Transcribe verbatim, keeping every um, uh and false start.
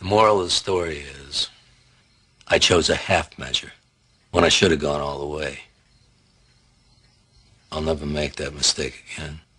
The moral of the story is, I chose a half measure when I should have gone all the way. I'll never make that mistake again.